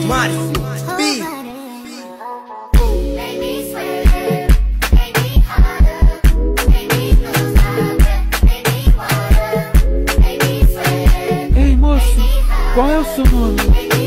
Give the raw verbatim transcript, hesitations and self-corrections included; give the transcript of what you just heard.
Márcio B. Ei moço, qual é o seu nome?